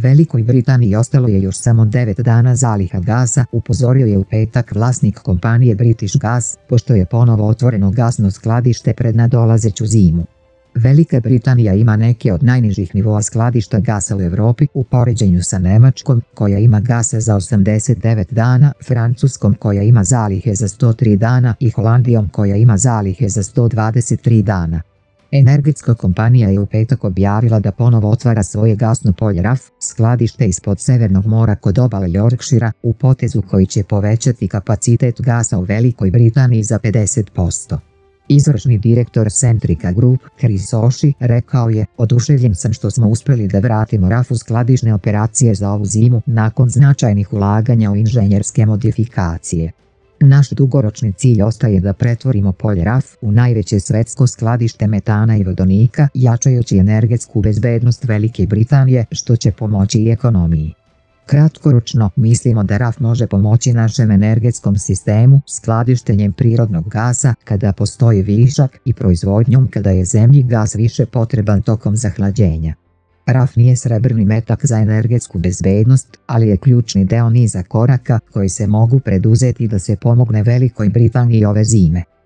Velikoj Britaniji ostalo je još samo 9 dana zaliha gasa, upozorio je u petak vlasnik kompanije British Gas, pošto je ponovo otvoreno gasno skladište pred nadolazeću zimu. Velika Britanija ima neke od najnižih nivoa skladišta gasa u Europi u poređenju sa Njemačkom, koja ima gasa za 89 dana, Francuskom koja ima zalihe za 103 dana i Holandijom koja ima zalihe za 123 dana. Energetska kompanija je u petak objavila da ponovo otvara svoje gasno polje RAF, skladište ispod Severnog mora kod obale Yorkshira, u potezu koji će povećati kapacitet gasa u Velikoj Britaniji za 50%. Izvršni direktor Centrica Group, Chris Oshie, rekao je: "Oduševljen sam što smo uspjeli da vratimo RAF u skladišne operacije za ovu zimu nakon značajnih ulaganja u inženjerske modifikacije. Naš dugoročni cilj ostaje da pretvorimo polje RAF u najveće svetsko skladište metana i vodonika, jačajući energetsku bezbednost Velike Britanije, što će pomoći i ekonomiji. Kratkoročno, mislimo da RAF može pomoći našem energetskom sistemu skladištenjem prirodnog gasa kada postoji višak i proizvodnjom kada je zemlji gas više potreban tokom zahlađenja. RAF nije srebrni metak za energetsku bezbednost, ali je ključni deo niza koraka koji se mogu preduzeti da se pomogne Velikoj Britaniji ove zime."